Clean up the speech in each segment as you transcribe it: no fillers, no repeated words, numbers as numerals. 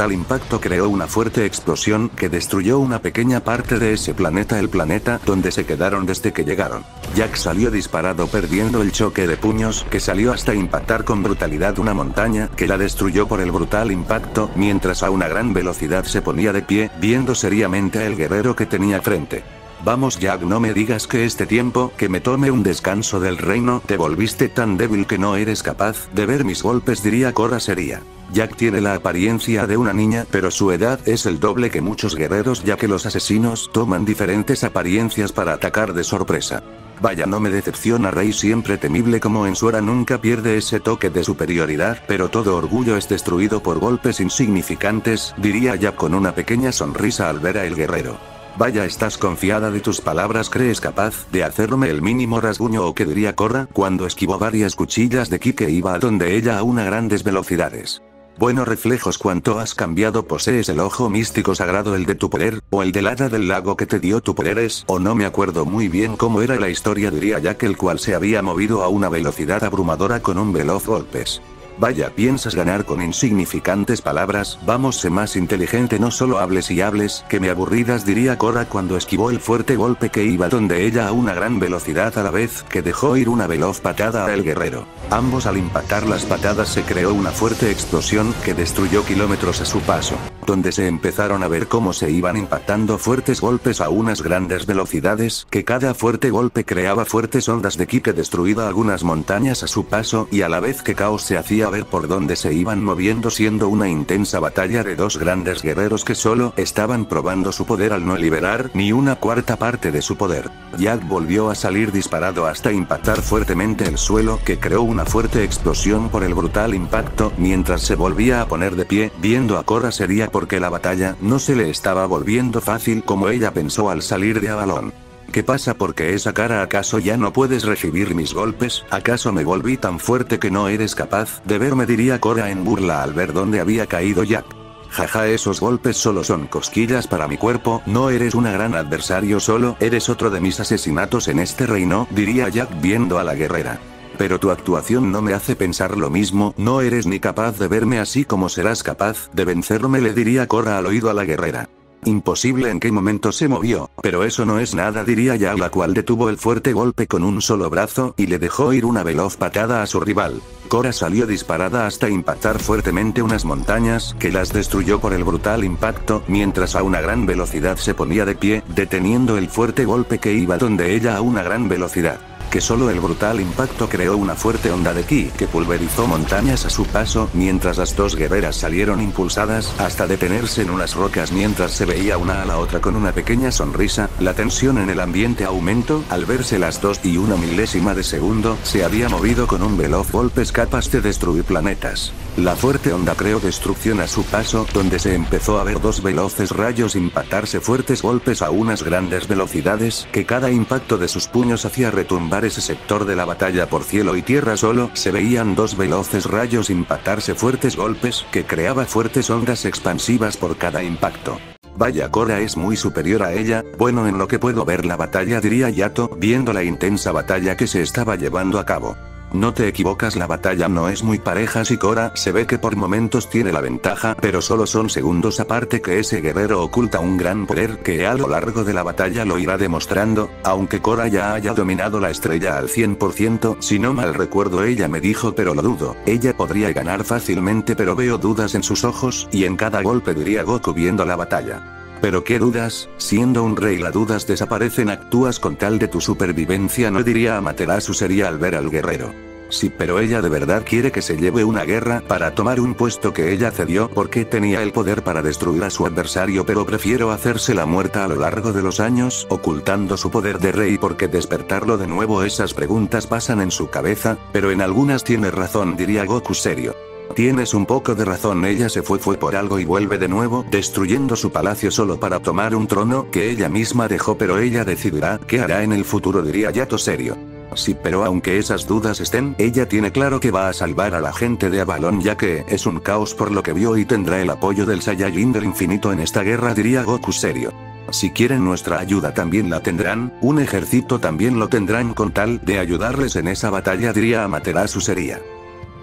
brutal impacto creó una fuerte explosión que destruyó una pequeña parte de ese planeta, el planeta donde se quedaron desde que llegaron. Jack salió disparado perdiendo el choque de puños que salió hasta impactar con brutalidad una montaña que la destruyó por el brutal impacto, mientras a una gran velocidad se ponía de pie, viendo seriamente al guerrero que tenía frente. Vamos Jack, no me digas que este tiempo que me tome un descanso del reino te volviste tan débil que no eres capaz de ver mis golpes, diría Cora seria. Jack tiene la apariencia de una niña, pero su edad es el doble que muchos guerreros, ya que los asesinos toman diferentes apariencias para atacar de sorpresa. Vaya, no me decepciona, Rey siempre temible como en Sora nunca pierde ese toque de superioridad, pero todo orgullo es destruido por golpes insignificantes, diría Jack con una pequeña sonrisa al ver a el guerrero. Vaya, ¿estás confiada de tus palabras? ¿Crees capaz de hacerme el mínimo rasguño o qué, diría Cora, cuando esquivó varias cuchillas de ki que iba a donde ella a una grandes velocidades? Buenos reflejos, ¿cuánto has cambiado? ¿Posees el ojo místico sagrado, el de tu poder, o el del hada del lago que te dio tu poderes? O no me acuerdo muy bien cómo era la historia, diría Jack, el cual se había movido a una velocidad abrumadora con un veloz golpes. Vaya, ¿piensas ganar con insignificantes palabras? Vamos, sé más inteligente, no solo hables y hables, que me aburridas, diría Cora cuando esquivó el fuerte golpe que iba donde ella a una gran velocidad a la vez que dejó ir una veloz patada al guerrero. Ambos al impactar las patadas se creó una fuerte explosión que destruyó kilómetros a su paso, donde se empezaron a ver cómo se iban impactando fuertes golpes a unas grandes velocidades, que cada fuerte golpe creaba fuertes ondas de ki que destruía algunas montañas a su paso y a la vez que caos se hacía ver por dónde se iban moviendo, siendo una intensa batalla de dos grandes guerreros que solo estaban probando su poder al no liberar ni una cuarta parte de su poder. Jack volvió a salir disparado hasta impactar fuertemente el suelo, que creó una fuerte explosión por el brutal impacto, mientras se volvía a poner de pie, viendo a Cora seria porque la batalla no se le estaba volviendo fácil como ella pensó al salir de Avalon. ¿Qué pasa? ¿Por qué esa cara? ¿Acaso ya no puedes recibir mis golpes? ¿Acaso me volví tan fuerte que no eres capaz de verme? Diría Cora en burla al ver dónde había caído Jack. Jaja, esos golpes solo son cosquillas para mi cuerpo, no eres una gran adversario, solo eres otro de mis asesinatos en este reino, diría Jack viendo a la guerrera. Pero tu actuación no me hace pensar lo mismo, no eres ni capaz de verme así como serás capaz de vencerme, le diría Cora al oído a la guerrera. Imposible, ¿en qué momento se movió? Pero eso no es nada, diría Jack, la cual detuvo el fuerte golpe con un solo brazo y le dejó ir una veloz patada a su rival. Cora salió disparada hasta impactar fuertemente unas montañas que las destruyó por el brutal impacto, mientras a una gran velocidad se ponía de pie, deteniendo el fuerte golpe que iba donde ella a una gran velocidad. Que solo el brutal impacto creó una fuerte onda de ki que pulverizó montañas a su paso, mientras las dos guerreras salieron impulsadas hasta detenerse en unas rocas mientras se veía una a la otra con una pequeña sonrisa. La tensión en el ambiente aumentó al verse las dos y una milésima de segundo se había movido con un veloz golpes capaz de destruir planetas. La fuerte onda creó destrucción a su paso, donde se empezó a ver dos veloces rayos impactarse fuertes golpes a unas grandes velocidades, que cada impacto de sus puños hacía retumbar ese sector de la batalla. Por cielo y tierra solo se veían dos veloces rayos impactarse fuertes golpes, que creaba fuertes ondas expansivas por cada impacto. Vaya, Cora es muy superior a ella, bueno, en lo que puedo ver la batalla, diría Yato, viendo la intensa batalla que se estaba llevando a cabo. No te equivocas, la batalla no es muy pareja, si Cora se ve que por momentos tiene la ventaja, pero solo son segundos, aparte que ese guerrero oculta un gran poder que a lo largo de la batalla lo irá demostrando, aunque Cora ya haya dominado la estrella al 100%, si no mal recuerdo ella me dijo, pero lo dudo, ella podría ganar fácilmente, pero veo dudas en sus ojos, y en cada golpe, diría Goku viendo la batalla. Pero qué dudas, siendo un rey las dudas desaparecen, actúas con tal de tu supervivencia, no, diría Amaterasu sería al ver al guerrero. Sí, pero ella de verdad quiere que se lleve una guerra para tomar un puesto que ella cedió porque tenía el poder para destruir a su adversario, pero prefiero hacérsela muerta a lo largo de los años, ocultando su poder de rey, porque despertarlo de nuevo. Esas preguntas pasan en su cabeza, pero en algunas tiene razón, diría Goku serio. Tienes un poco de razón, ella se fue por algo y vuelve de nuevo, destruyendo su palacio solo para tomar un trono que ella misma dejó, pero ella decidirá qué hará en el futuro, diría Yato serio. Sí, pero aunque esas dudas estén, ella tiene claro que va a salvar a la gente de Avalon, ya que es un caos por lo que vio, y tendrá el apoyo del Saiyajin del infinito en esta guerra, diría Goku serio. Si quieren nuestra ayuda también la tendrán, un ejército también lo tendrán con tal de ayudarles en esa batalla, diría Amaterasu seria.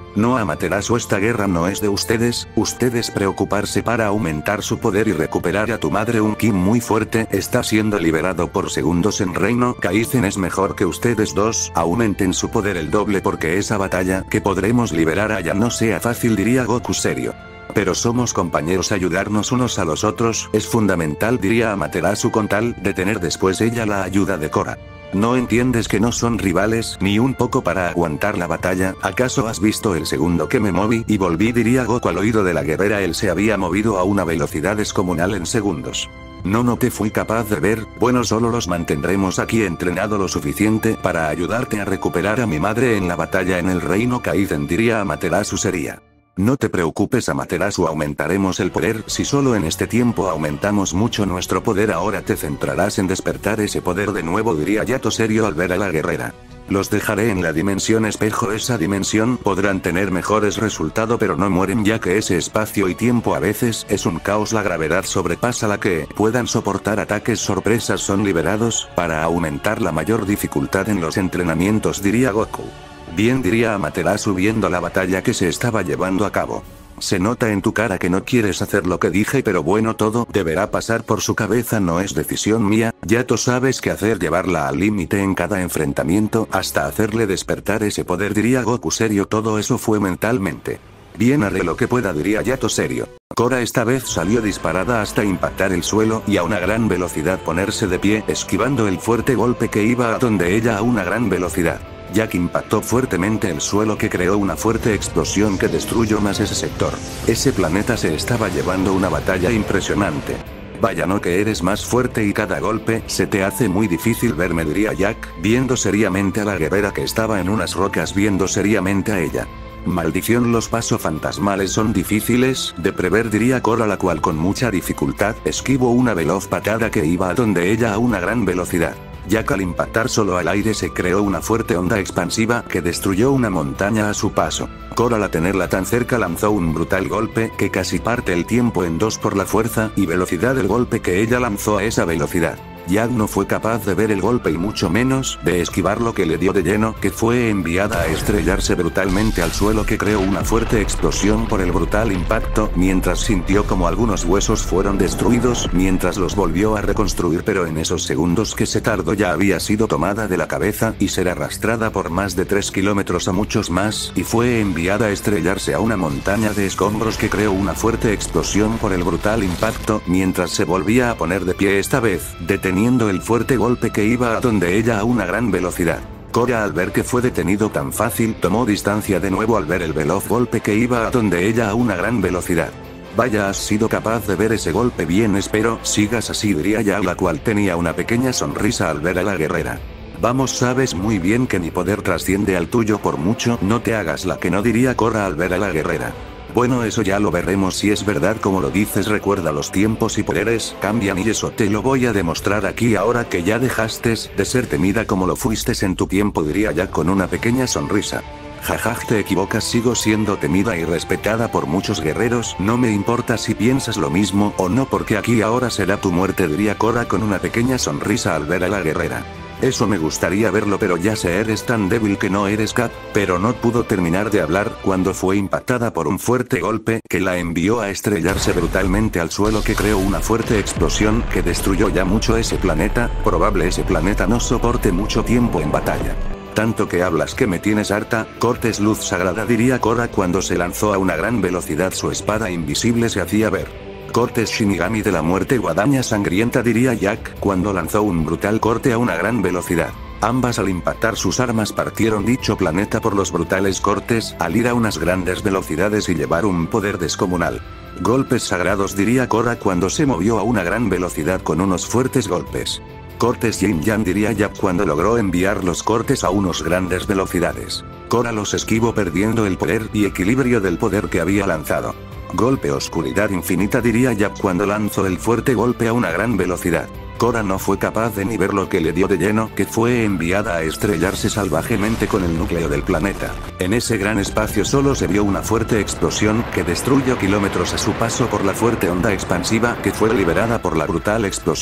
No, Amaterasu, esta guerra no es de ustedes preocuparse para aumentar su poder y recuperar a tu madre. Un ki muy fuerte está siendo liberado por segundos en Reino Kaizen. Es mejor que ustedes dos aumenten su poder el doble porque esa batalla que podremos liberar allá no sea fácil, diría Goku serio. Pero somos compañeros, ayudarnos unos a los otros es fundamental, diría Amaterasu con tal de tener después ella la ayuda de Korra. ¿No entiendes que no son rivales ni un poco para aguantar la batalla? ¿Acaso has visto el segundo que me moví y volví? Diría Goku al oído de la guerrera. Él se había movido a una velocidad descomunal en segundos. No te fui capaz de ver. Bueno, solo los mantendremos aquí entrenado lo suficiente para ayudarte a recuperar a mi madre en la batalla en el Reino Kaizen, diría Amaterasu seria. No te preocupes, Amaterasu, aumentaremos el poder. Si solo en este tiempo aumentamos mucho nuestro poder, ahora te centrarás en despertar ese poder de nuevo, diría Yato serio al ver a la guerrera. Los dejaré en la dimensión espejo. Esa dimensión podrán tener mejores resultados, pero no mueren, ya que ese espacio y tiempo a veces es un caos. La gravedad sobrepasa la que puedan soportar. Ataques sorpresas son liberados para aumentar la mayor dificultad en los entrenamientos, diría Goku. Bien, diría Amaterasu viendo la batalla que se estaba llevando a cabo. Se nota en tu cara que no quieres hacer lo que dije, pero bueno, todo deberá pasar por su cabeza, no es decisión mía. Ya tú sabes qué hacer, llevarla al límite en cada enfrentamiento hasta hacerle despertar ese poder, diría Goku serio. Todo eso fue mentalmente. Bien, haré lo que pueda, diría Yato serio. Korra esta vez salió disparada hasta impactar el suelo y a una gran velocidad ponerse de pie, esquivando el fuerte golpe que iba a donde ella a una gran velocidad. Jack impactó fuertemente el suelo, que creó una fuerte explosión que destruyó más ese sector. Ese planeta se estaba llevando una batalla impresionante. Vaya, no que eres más fuerte y cada golpe se te hace muy difícil verme, diría Jack, viendo seriamente a la guerrera que estaba en unas rocas viendo seriamente a ella. Maldición, los pasos fantasmales son difíciles de prever, diría Korra, la cual con mucha dificultad esquivó una veloz patada que iba a donde ella a una gran velocidad. Jack al impactar solo al aire se creó una fuerte onda expansiva que destruyó una montaña a su paso. Korra al tenerla tan cerca lanzó un brutal golpe que casi parte el tiempo en dos por la fuerza y velocidad del golpe que ella lanzó a esa velocidad. Jack no fue capaz de ver el golpe y mucho menos de esquivar lo que le dio de lleno, que fue enviada a estrellarse brutalmente al suelo, que creó una fuerte explosión por el brutal impacto, mientras sintió como algunos huesos fueron destruidos mientras los volvió a reconstruir, pero en esos segundos que se tardó ya había sido tomada de la cabeza y ser arrastrada por más de 3 kilómetros a muchos más, y fue enviada a estrellarse a una montaña de escombros que creó una fuerte explosión por el brutal impacto, mientras se volvía a poner de pie, esta vez deteniendo el fuerte golpe que iba a donde ella a una gran velocidad. Korra, al ver que fue detenido tan fácil, tomó distancia de nuevo al ver el veloz golpe que iba a donde ella a una gran velocidad. Vaya, has sido capaz de ver ese golpe bien, espero sigas así, diría Jack, la cual tenía una pequeña sonrisa al ver a la guerrera. Vamos, sabes muy bien que mi poder trasciende al tuyo por mucho, no te hagas la que no, diría Korra al ver a la guerrera. Bueno, eso ya lo veremos si es verdad como lo dices. Recuerda, los tiempos y poderes cambian y eso te lo voy a demostrar aquí ahora que ya dejaste de ser temida como lo fuiste en tu tiempo, diría Jack con una pequeña sonrisa. Jajaj, te equivocas, sigo siendo temida y respetada por muchos guerreros, no me importa si piensas lo mismo o no, porque aquí ahora será tu muerte, diría Korra con una pequeña sonrisa al ver a la guerrera. Eso me gustaría verlo, pero ya sé, eres tan débil que no eres Kat, pero no pudo terminar de hablar cuando fue impactada por un fuerte golpe que la envió a estrellarse brutalmente al suelo, que creó una fuerte explosión que destruyó ya mucho ese planeta. Probable ese planeta no soporte mucho tiempo en batalla. Tanto que hablas que me tienes harta, cortes luz sagrada, diría Korra cuando se lanzó a una gran velocidad, su espada invisible se hacía ver. Cortes Shinigami de la muerte, guadaña sangrienta, diría Jack cuando lanzó un brutal corte a una gran velocidad. Ambas al impactar sus armas partieron dicho planeta por los brutales cortes al ir a unas grandes velocidades y llevar un poder descomunal. Golpes sagrados, diría Korra cuando se movió a una gran velocidad con unos fuertes golpes. Cortes Yin Yang, diría Jack cuando logró enviar los cortes a unos grandes velocidades. Korra los esquivó perdiendo el poder y equilibrio del poder que había lanzado. Golpe oscuridad infinita, diría Jack cuando lanzó el fuerte golpe a una gran velocidad. Korra no fue capaz de ni ver lo que le dio de lleno, que fue enviada a estrellarse salvajemente con el núcleo del planeta. En ese gran espacio solo se vio una fuerte explosión que destruyó kilómetros a su paso por la fuerte onda expansiva que fue liberada por la brutal explosión.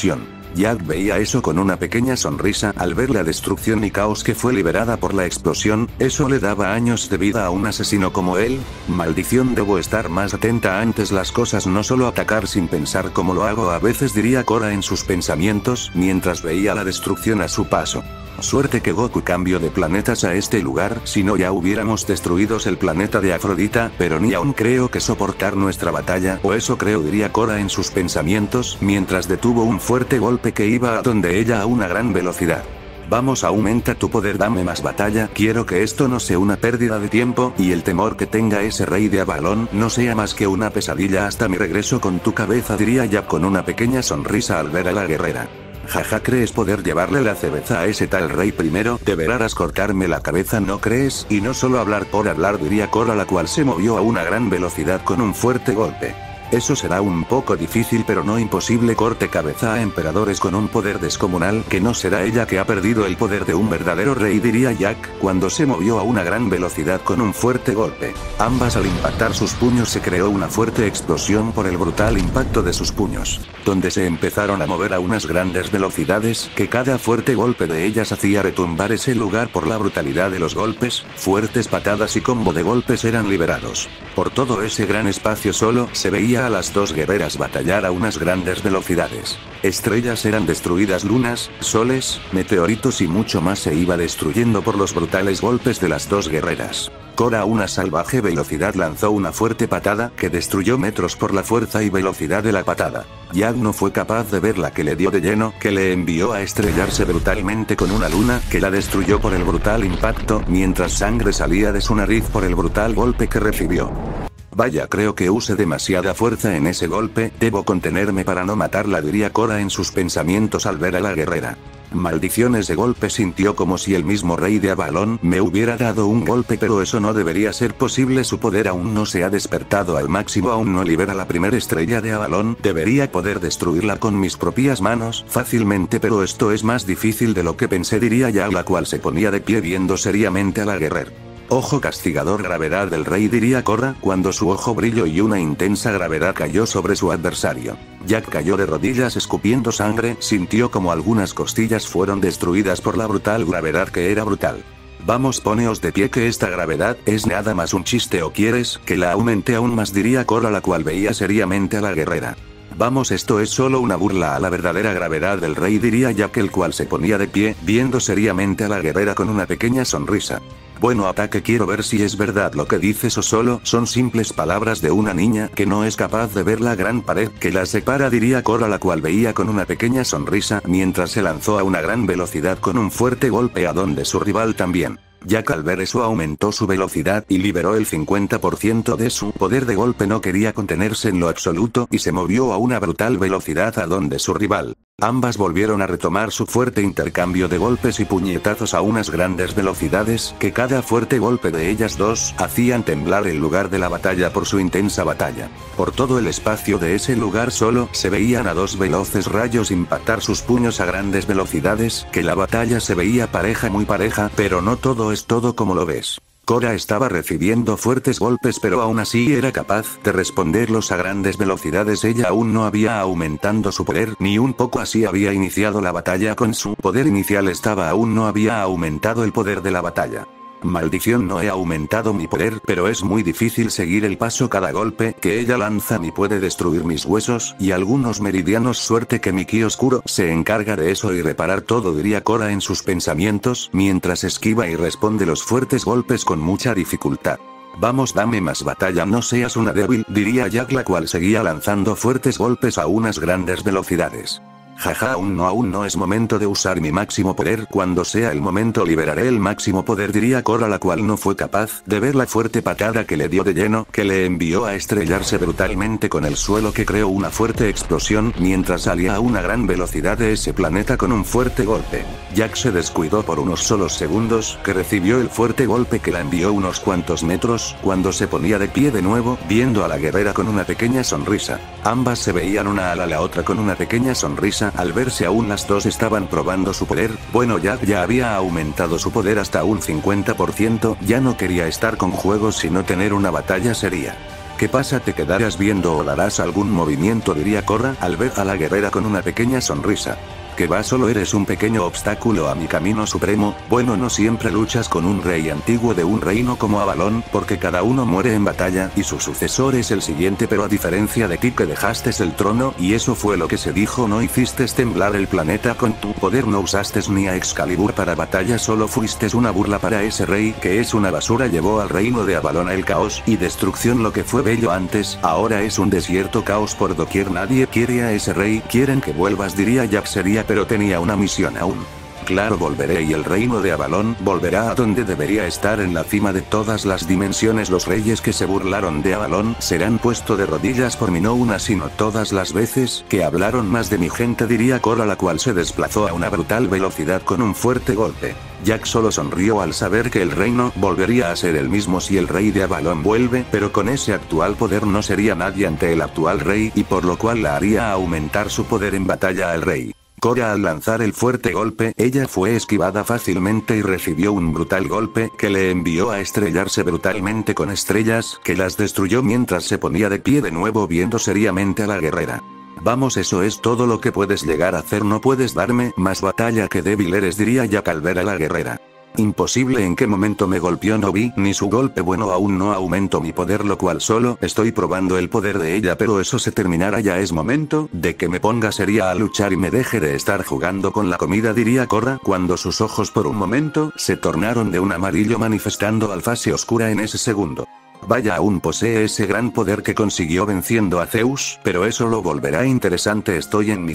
Jack veía eso con una pequeña sonrisa al ver la destrucción y caos que fue liberada por la explosión. Eso le daba años de vida a un asesino como él. Maldición, debo estar más atenta antes las cosas, no solo atacar sin pensar como lo hago a veces, diría Cora en sus pensamientos mientras veía la destrucción a su paso. Suerte que Goku cambió de planetas a este lugar, si no ya hubiéramos destruido el planeta de Afrodita, pero ni aún creo que soportar nuestra batalla, o eso creo, diría Cora en sus pensamientos, mientras detuvo un fuerte golpe que iba a donde ella a una gran velocidad. Vamos, aumenta tu poder, dame más batalla, quiero que esto no sea una pérdida de tiempo, y el temor que tenga ese rey de Avalon no sea más que una pesadilla hasta mi regreso con tu cabeza, diría Jack con una pequeña sonrisa al ver a la guerrera. Jaja, ¿crees poder llevarle la cerveza a ese tal rey primero? Deberás cortarme la cabeza, ¿no crees? Y no solo hablar por hablar, diría Cora, la cual se movió a una gran velocidad con un fuerte golpe. Eso será un poco difícil pero no imposible. Corte cabeza a emperadores con un poder descomunal, que no será ella que ha perdido el poder de un verdadero rey, diría Jack, cuando se movió a una gran velocidad con un fuerte golpe. Ambas al impactar sus puños se creó una fuerte explosión por el brutal impacto de sus puños, donde se empezaron a mover a unas grandes velocidades, que cada fuerte golpe de ellas hacía retumbar ese lugar por la brutalidad de los golpes. Fuertes patadas y combo de golpes eran liberados. Por todo ese gran espacio solo se veía a las dos guerreras batallar a unas grandes velocidades. Estrellas eran destruidas, lunas, soles, meteoritos y mucho más se iba destruyendo por los brutales golpes de las dos guerreras. Cora a una salvaje velocidad lanzó una fuerte patada que destruyó metros por la fuerza y velocidad de la patada. Jack no fue capaz de ver la que le dio de lleno, que le envió a estrellarse brutalmente con una luna que la destruyó por el brutal impacto, mientras sangre salía de su nariz por el brutal golpe que recibió. Vaya, creo que use demasiada fuerza en ese golpe, debo contenerme para no matarla, diría Cora en sus pensamientos al ver a la guerrera. Maldiciones de golpe, sintió como si el mismo rey de Avalon me hubiera dado un golpe, pero eso no debería ser posible, su poder aún no se ha despertado al máximo, aún no libera la primera estrella de Avalon, debería poder destruirla con mis propias manos fácilmente, pero esto es más difícil de lo que pensé, diría Jack, la cual se ponía de pie viendo seriamente a la guerrera. Ojo castigador, gravedad del rey, diría Cora, cuando su ojo brilló y una intensa gravedad cayó sobre su adversario. Jack cayó de rodillas escupiendo sangre, sintió como algunas costillas fueron destruidas por la brutal gravedad, que era brutal. Vamos, poneos de pie, que esta gravedad es nada más un chiste, o quieres que la aumente aún más, diría Cora, la cual veía seriamente a la guerrera. Vamos, esto es solo una burla a la verdadera gravedad del rey, diría Jack, el cual se ponía de pie, viendo seriamente a la guerrera con una pequeña sonrisa. Bueno, ataque, quiero ver si es verdad lo que dices o solo son simples palabras de una niña que no es capaz de ver la gran pared que la separa, diría Cora, la cual veía con una pequeña sonrisa mientras se lanzó a una gran velocidad con un fuerte golpe a donde su rival también. Jack al ver eso aumentó su velocidad y liberó el 50% de su poder de golpe, no quería contenerse en lo absoluto y se movió a una brutal velocidad a donde su rival. Ambas volvieron a retomar su fuerte intercambio de golpes y puñetazos a unas grandes velocidades, que cada fuerte golpe de ellas dos hacían temblar el lugar de la batalla por su intensa batalla. Por todo el espacio de ese lugar solo se veían a dos veloces rayos impactar sus puños a grandes velocidades, que la batalla se veía pareja, muy pareja, pero no todo es todo como lo ves. Cora estaba recibiendo fuertes golpes, pero aún así era capaz de responderlos a grandes velocidades. Ella aún no había aumentado su poder ni un poco, así había iniciado la batalla con su poder inicial, aún no había aumentado el poder de la batalla. Maldición, no he aumentado mi poder, pero es muy difícil seguir el paso. Cada golpe que ella lanza ni puede destruir mis huesos y algunos meridianos. Suerte que mi ki oscuro se encarga de eso y reparar todo, diría Cora en sus pensamientos, mientras esquiva y responde los fuertes golpes con mucha dificultad. Vamos, dame más batalla, no seas una débil, diría Jack, la cual seguía lanzando fuertes golpes a unas grandes velocidades. Jaja, aún no es momento de usar mi máximo poder, cuando sea el momento liberaré el máximo poder, diría Cora, la cual no fue capaz de ver la fuerte patada que le dio de lleno, que le envió a estrellarse brutalmente con el suelo, que creó una fuerte explosión mientras salía a una gran velocidad de ese planeta con un fuerte golpe. Jack se descuidó por unos solos segundos, que recibió el fuerte golpe que la envió unos cuantos metros, cuando se ponía de pie de nuevo, viendo a la guerrera con una pequeña sonrisa. Ambas se veían una a la otra con una pequeña sonrisa, al verse aún las dos estaban probando su poder. Bueno, Jack ya había aumentado su poder hasta un 50%, ya no quería estar con juegos sino tener una batalla seria. ¿Qué pasa? ¿Te quedarás viendo o darás algún movimiento? Diría Korra al ver a la guerrera con una pequeña sonrisa. Que va, solo eres un pequeño obstáculo a mi camino supremo. Bueno, no siempre luchas con un rey antiguo de un reino como Avalon, porque cada uno muere en batalla y su sucesor es el siguiente, pero a diferencia de ti que dejaste el trono y eso fue lo que se dijo, no hiciste temblar el planeta con tu poder, no usaste ni a Excalibur para batalla, solo fuiste una burla para ese rey que es una basura, llevó al reino de Avalon el caos y destrucción, lo que fue bello antes, ahora es un desierto, caos por doquier, nadie quiere a ese rey, quieren que vuelvas, diría Jack, sería, pero tenía una misión aún. Claro, volveré y el reino de Avalon volverá a donde debería estar, en la cima de todas las dimensiones. Los reyes que se burlaron de Avalon serán puesto de rodillas por mí, no una sino todas las veces que hablaron más de mi gente, diría Korra, la cual se desplazó a una brutal velocidad con un fuerte golpe. Jack solo sonrió al saber que el reino volvería a ser el mismo si el rey de Avalon vuelve, pero con ese actual poder no sería nadie ante el actual rey y por lo cual la haría aumentar su poder en batalla al rey. Korra al lanzar el fuerte golpe, ella fue esquivada fácilmente y recibió un brutal golpe que le envió a estrellarse brutalmente con estrellas, que las destruyó mientras se ponía de pie de nuevo viendo seriamente a la guerrera. Vamos, eso es todo lo que puedes llegar a hacer, no puedes darme más batalla, que débil eres, diría Jack al ver a la guerrera. Imposible, ¿en qué momento me golpeó? No vi ni su golpe. Bueno, aún no aumento mi poder, lo cual solo estoy probando el poder de ella, pero eso se terminará, ya es momento de que me ponga seria a luchar y me deje de estar jugando con la comida, diría Korra, cuando sus ojos por un momento se tornaron de un amarillo manifestando al fase oscura en ese segundo. Vaya, aún posee ese gran poder que consiguió venciendo a Zeus, pero eso lo volverá interesante. Estoy en mi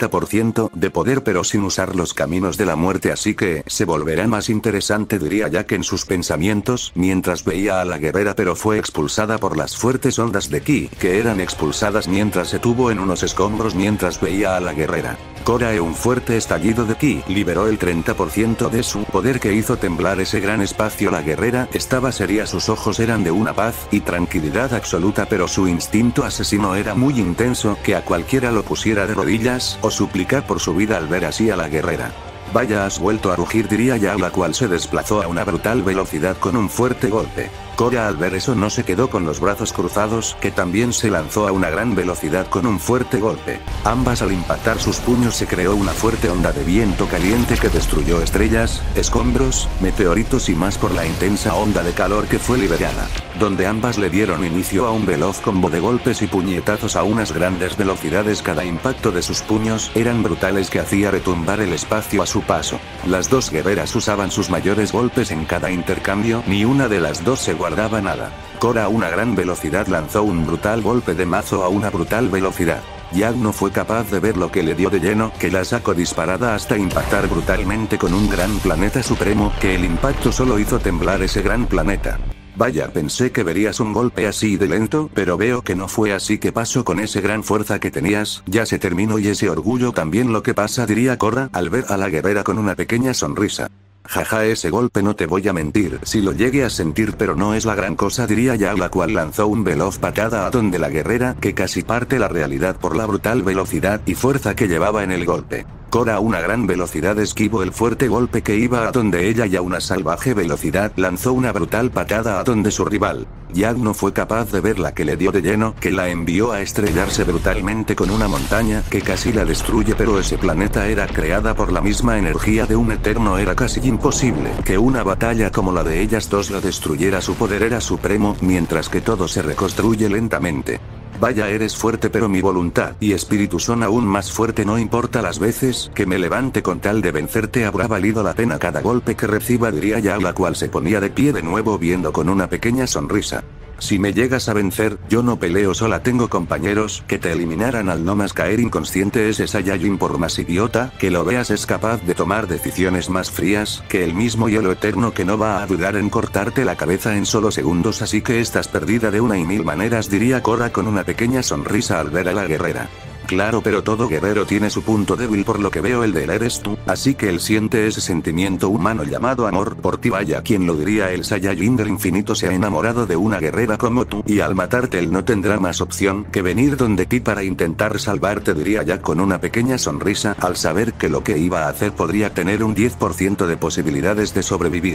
50% de poder pero sin usar los caminos de la muerte, así que se volverá más interesante, diría Jack en sus pensamientos, mientras veía a la guerrera, pero fue expulsada por las fuertes ondas de ki, que eran expulsadas mientras se tuvo en unos escombros mientras veía a la guerrera. Korra, un fuerte estallido de ki liberó el 30% de su poder que hizo temblar ese gran espacio. La guerrera estaba seria, sus ojos eran de una paz y tranquilidad absoluta, pero su instinto asesino era muy intenso, que a cualquiera lo pusiera de rodillas o suplicar por su vida al ver así a la guerrera. Vaya, has vuelto a rugir, diría Jack, la cual se desplazó a una brutal velocidad con un fuerte golpe. Korra al ver eso no se quedó con los brazos cruzados, que también se lanzó a una gran velocidad con un fuerte golpe. Ambas al impactar sus puños se creó una fuerte onda de viento caliente que destruyó estrellas, escombros, meteoritos y más por la intensa onda de calor que fue liberada, donde ambas le dieron inicio a un veloz combo de golpes y puñetazos a unas grandes velocidades. Cada impacto de sus puños eran brutales, que hacía retumbar el espacio a su paso. Las dos guerreras usaban sus mayores golpes en cada intercambio, ni una de las dos se guardaba nada. Korra a una gran velocidad lanzó un brutal golpe de mazo a una brutal velocidad. Jack no fue capaz de ver lo que le dio de lleno, que la sacó disparada hasta impactar brutalmente con un gran planeta supremo, que el impacto solo hizo temblar ese gran planeta. Vaya, pensé que verías un golpe así de lento, pero veo que no fue así. ¿Qué pasó con esa gran fuerza que tenías? Ya se terminó y ese orgullo también. Lo que pasa, diría Korra al ver a la guerrera con una pequeña sonrisa. Jaja, ese golpe no te voy a mentir, si lo llegué a sentir, pero no es la gran cosa, diría Jack, la cual lanzó un veloz patada a donde la guerrera, que casi parte la realidad por la brutal velocidad y fuerza que llevaba en el golpe. Korra a una gran velocidad esquivó el fuerte golpe que iba a donde ella y a una salvaje velocidad lanzó una brutal patada a donde su rival. Jack no fue capaz de ver la que le dio de lleno, que la envió a estrellarse brutalmente con una montaña que casi la destruye, pero ese planeta era creada por la misma energía de un eterno, era casi imposible que una batalla como la de ellas dos lo destruyera. Su poder era supremo, mientras que todo se reconstruye lentamente. Vaya, eres fuerte, pero mi voluntad y espíritu son aún más fuerte. No importa las veces que me levante con tal de vencerte, habrá valido la pena cada golpe que reciba, diría Jack, la cual se ponía de pie de nuevo viendo con una pequeña sonrisa. Si me llegas a vencer, yo no peleo sola, tengo compañeros que te eliminarán al no más caer inconsciente. Ese Saiyajin, por más idiota que lo veas, es capaz de tomar decisiones más frías que el mismo hielo eterno, que no va a dudar en cortarte la cabeza en solo segundos, así que estás perdida de una y mil maneras, diría Korra con una pequeña sonrisa al ver a la guerrera. Claro, pero todo guerrero tiene su punto débil, por lo que veo el de él eres tú, así que él siente ese sentimiento humano llamado amor por ti. Vaya, ¿quién lo diría? El Saiyajin del infinito se ha enamorado de una guerrera como tú, y al matarte él no tendrá más opción que venir donde ti para intentar salvarte, diría Jack con una pequeña sonrisa al saber que lo que iba a hacer podría tener un 10% de posibilidades de sobrevivir.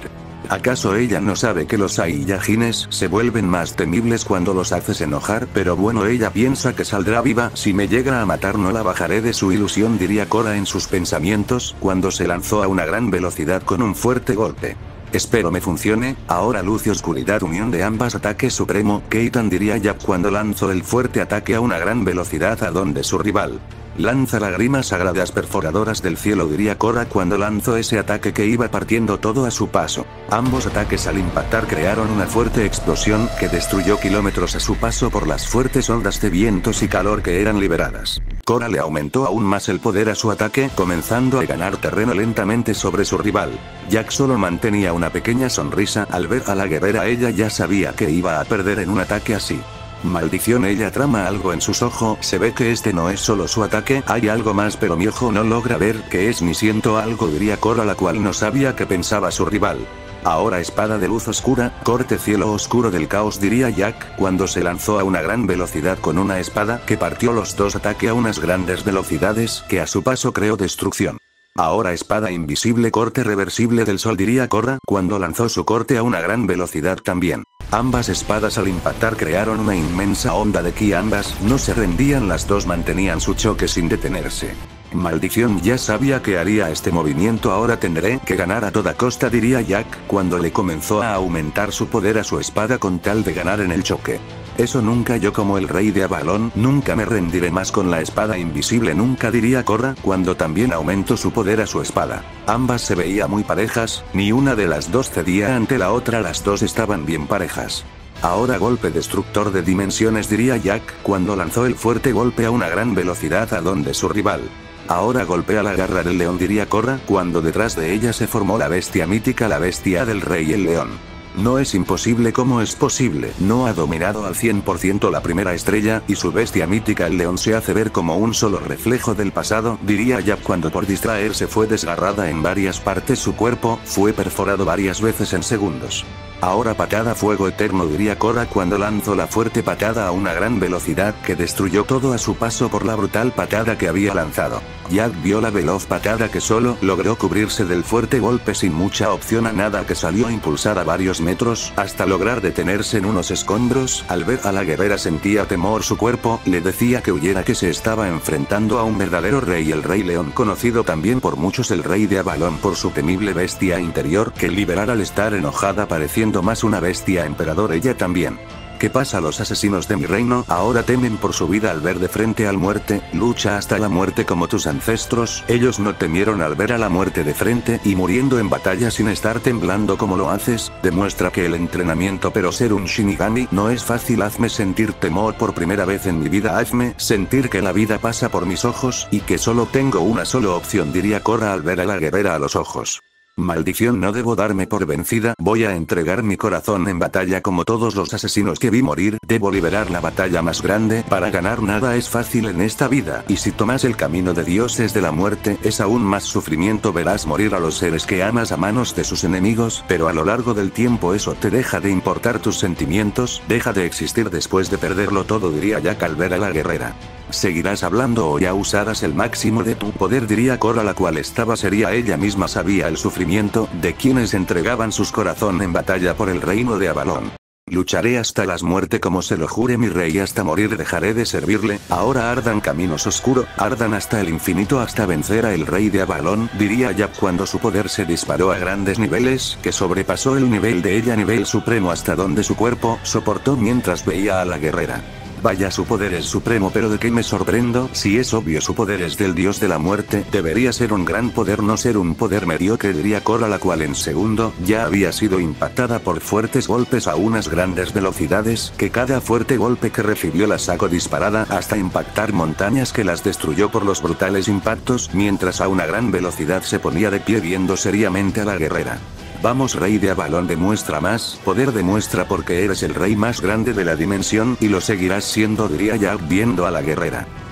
¿Acaso ella no sabe que los Saiyajines se vuelven más temibles cuando los haces enojar? Pero bueno, ella piensa que saldrá viva. Si me llega a matar no la bajaré de su ilusión, diría Korra en sus pensamientos, cuando se lanzó a una gran velocidad con un fuerte golpe. Espero me funcione. Ahora luz y oscuridad, unión de ambas, ataque supremo, Keitan, diría Yap cuando lanzó el fuerte ataque a una gran velocidad a donde su rival. Lanza lágrimas sagradas perforadoras del cielo, diría Korra cuando lanzó ese ataque que iba partiendo todo a su paso. Ambos ataques al impactar crearon una fuerte explosión que destruyó kilómetros a su paso por las fuertes ondas de vientos y calor que eran liberadas. Korra le aumentó aún más el poder a su ataque, comenzando a ganar terreno lentamente sobre su rival. Jack solo mantenía una pequeña sonrisa al ver a la guerrera. Ella ya sabía que iba a perder en un ataque así. Maldición, ella trama algo en sus ojos. Se ve que este no es solo su ataque, hay algo más, pero mi ojo no logra ver qué es ni siento algo, diría Korra, la cual no sabía qué pensaba su rival. Ahora espada de luz oscura, corte cielo oscuro del caos, diría Jack cuando se lanzó a una gran velocidad con una espada que partió los dos ataques a unas grandes velocidades que a su paso creó destrucción. Ahora espada invisible, corte reversible del sol, diría Korra cuando lanzó su corte a una gran velocidad también. Ambas espadas al impactar crearon una inmensa onda de ki. Ambas no se rendían, las dos mantenían su choque sin detenerse. Maldición, ya sabía que haría este movimiento, ahora tendré que ganar a toda costa, diría Jack cuando le comenzó a aumentar su poder a su espada con tal de ganar en el choque. Eso nunca, yo como el rey de Avalon nunca me rendiré más con la espada invisible nunca, diría Korra cuando también aumentó su poder a su espada. Ambas se veían muy parejas, ni una de las dos cedía ante la otra, las dos estaban bien parejas. Ahora golpe destructor de dimensiones, diría Jack cuando lanzó el fuerte golpe a una gran velocidad a donde su rival. Ahora golpea la garra del león, diría Korra cuando detrás de ella se formó la bestia mítica, la bestia del rey el león. No es imposible, ¿cómo es posible? No ha dominado al 100% la primera estrella, y su bestia mítica el león se hace ver como un solo reflejo del pasado, diría Yap cuando por distraerse fue desgarrada en varias partes, su cuerpo fue perforado varias veces en segundos. Ahora patada fuego eterno, diría Korra cuando lanzó la fuerte patada a una gran velocidad que destruyó todo a su paso por la brutal patada que había lanzado. Jack vio la veloz patada que solo logró cubrirse del fuerte golpe sin mucha opción a nada, que salió impulsada varios metros hasta lograr detenerse en unos escombros. Al ver a la guerrera sentía temor, su cuerpo le decía que huyera, que se estaba enfrentando a un verdadero rey, el rey león, conocido también por muchos el rey de Avalon por su temible bestia interior que liberar al estar enojada, pareciendo más una bestia emperador ella también. ¿Qué pasa? Los asesinos de mi reino ahora temen por su vida al ver de frente al muerte, lucha hasta la muerte como tus ancestros. Ellos no temieron al ver a la muerte de frente y muriendo en batalla sin estar temblando como lo haces. Demuestra que el entrenamiento, pero ser un Shinigami no es fácil. Hazme sentir temor por primera vez en mi vida, hazme sentir que la vida pasa por mis ojos y que solo tengo una sola opción, diría Korra al ver a la guerrera a los ojos. Maldición, no debo darme por vencida, voy a entregar mi corazón en batalla como todos los asesinos que vi morir, debo liberar la batalla más grande. Para ganar nada es fácil en esta vida, y si tomas el camino de dioses de la muerte es aún más sufrimiento, verás morir a los seres que amas a manos de sus enemigos, pero a lo largo del tiempo eso te deja de importar, tus sentimientos deja de existir después de perderlo todo, diría Jack al ver a la guerrera. ¿Seguirás hablando o ya usarás el máximo de tu poder?, diría Korra, la cual estaba seria, ella misma sabía el sufrimiento de quienes entregaban sus corazón en batalla por el reino de Avalon. Lucharé hasta la muerte como se lo jure mi rey, hasta morir dejaré de servirle. Ahora ardan caminos oscuros, ardan hasta el infinito hasta vencer a el rey de Avalon, diría Jack cuando su poder se disparó a grandes niveles, que sobrepasó el nivel de ella, nivel supremo, hasta donde su cuerpo soportó mientras veía a la guerrera. Vaya, su poder es supremo, pero ¿de qué me sorprendo? Si es obvio, su poder es del dios de la muerte, debería ser un gran poder, no ser un poder mediocre, diría Korra, la cual en segundo ya había sido impactada por fuertes golpes a unas grandes velocidades, que cada fuerte golpe que recibió la sacó disparada hasta impactar montañas, que las destruyó por los brutales impactos, mientras a una gran velocidad se ponía de pie viendo seriamente a la guerrera. Vamos, rey de Avalon, demuestra más poder, demuestra porque eres el rey más grande de la dimensión y lo seguirás siendo, diría Jack viendo a la guerrera.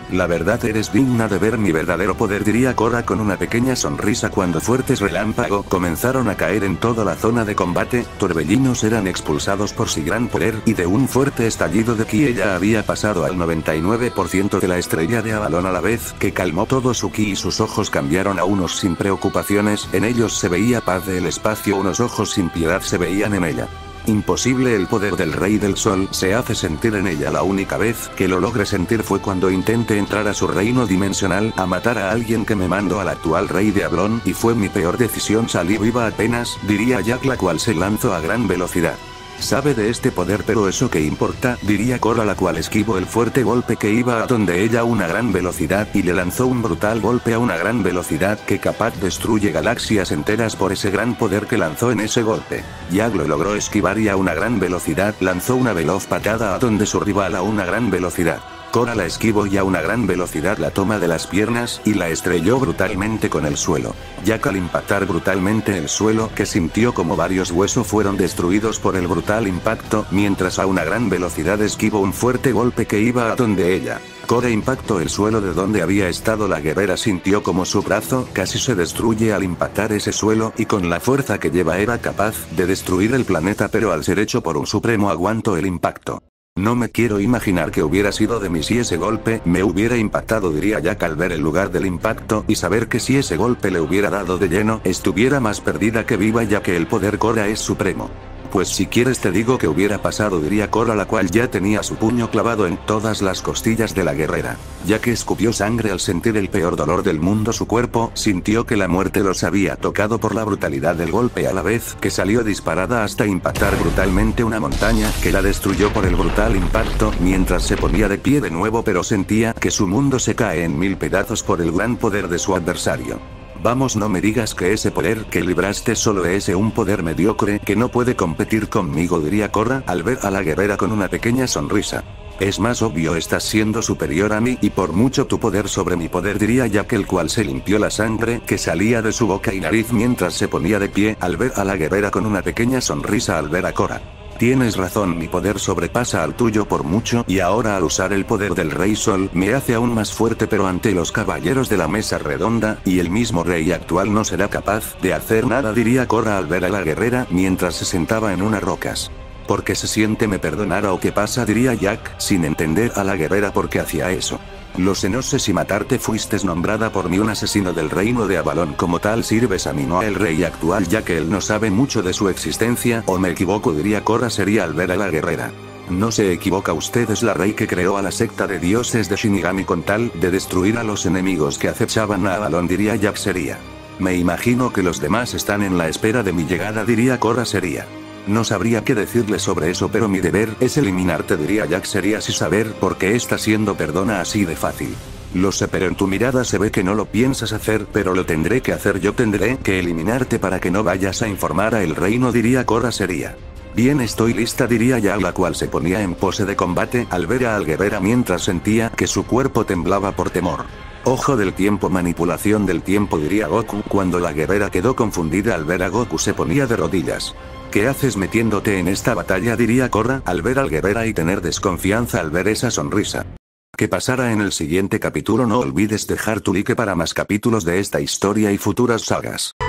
La verdad eres digna de ver mi verdadero poder, diría Korra con una pequeña sonrisa cuando fuertes relámpagos comenzaron a caer en toda la zona de combate, torbellinos eran expulsados por su gran poder y de un fuerte estallido de ki ella había pasado al 99% de la estrella de Avalon a la vez que calmó todo su ki y sus ojos cambiaron a unos sin preocupaciones, en ellos se veía paz del espacio, unos ojos sin piedad se veían en ella. Imposible, el poder del Rey del Sol se hace sentir en ella. La única vez que lo logré sentir fue cuando intenté entrar a su reino dimensional a matar a alguien que me mandó al actual rey de Avalon y fue mi peor decisión, salí viva apenas, diría Jack, la cual se lanzó a gran velocidad. Sabe de este poder, pero eso que importa, diría Korra, la cual esquivó el fuerte golpe que iba a donde ella a una gran velocidad y le lanzó un brutal golpe a una gran velocidad que capaz destruye galaxias enteras por ese gran poder que lanzó en ese golpe. Jack lo logró esquivar y a una gran velocidad lanzó una veloz patada a donde su rival a una gran velocidad. Korra la esquivó y a una gran velocidad la toma de las piernas y la estrelló brutalmente con el suelo. Jack al impactar brutalmente el suelo, que sintió como varios huesos fueron destruidos por el brutal impacto, mientras a una gran velocidad esquivó un fuerte golpe que iba a donde ella. Korra impactó el suelo de donde había estado la guerrera, sintió como su brazo casi se destruye al impactar ese suelo y con la fuerza que lleva era capaz de destruir el planeta, pero al ser hecho por un supremo aguantó el impacto. No me quiero imaginar qué hubiera sido de mí si ese golpe me hubiera impactado, diría Jack al ver el lugar del impacto y saber que si ese golpe le hubiera dado de lleno estuviera más perdida que viva, ya que el poder Korra es supremo. Pues si quieres te digo que hubiera pasado, diría Korra, la cual ya tenía su puño clavado en todas las costillas de la guerrera. Ya que escupió sangre al sentir el peor dolor del mundo, su cuerpo sintió que la muerte los había tocado por la brutalidad del golpe, a la vez que salió disparada hasta impactar brutalmente una montaña que la destruyó por el brutal impacto, mientras se ponía de pie de nuevo, pero sentía que su mundo se cae en mil pedazos por el gran poder de su adversario. Vamos, no me digas que ese poder que libraste solo es un poder mediocre que no puede competir conmigo, diría Korra al ver a la guerrera con una pequeña sonrisa. Es más obvio, estás siendo superior a mí y por mucho tu poder sobre mi poder, diría Jack, el cual se limpió la sangre que salía de su boca y nariz mientras se ponía de pie al ver a la guerrera con una pequeña sonrisa al ver a Korra. Tienes razón, mi poder sobrepasa al tuyo por mucho y ahora al usar el poder del Rey Sol me hace aún más fuerte, pero ante los caballeros de la mesa redonda y el mismo rey actual no será capaz de hacer nada, diría Korra al ver a la guerrera mientras se sentaba en unas rocas. ¿Por qué se siente me perdonara o qué pasa?, diría Jack, sin entender a la guerrera por qué hacía eso. Lo sé, no sé si matarte, fuiste nombrada por mí un asesino del reino de Avalon, como tal sirves a mí, no al rey actual, ya que él no sabe mucho de su existencia, o me equivoco, diría Korra seria al ver a la guerrera. No se equivoca, usted es la rey que creó a la secta de dioses de Shinigami con tal de destruir a los enemigos que acechaban a Avalon, diría Jack seria. Me imagino que los demás están en la espera de mi llegada, diría Korra seria. No sabría qué decirle sobre eso, pero mi deber es eliminarte, diría Jack seria, sin saber por qué está siendo perdona así de fácil. Lo sé, pero en tu mirada se ve que no lo piensas hacer, pero lo tendré que hacer, yo tendré que eliminarte para que no vayas a informar a el reino, diría Korra seria. Bien, estoy lista, diría Jack, la cual se ponía en pose de combate al ver a la guerrera mientras sentía que su cuerpo temblaba por temor. Ojo del tiempo, manipulación del tiempo, diría Goku cuando la guerrera quedó confundida al ver a Goku se ponía de rodillas. ¿Qué haces metiéndote en esta batalla?, diría Korra al ver al guerrera y tener desconfianza al ver esa sonrisa. ¿Qué pasará en el siguiente capítulo? No olvides dejar tu like para más capítulos de esta historia y futuras sagas.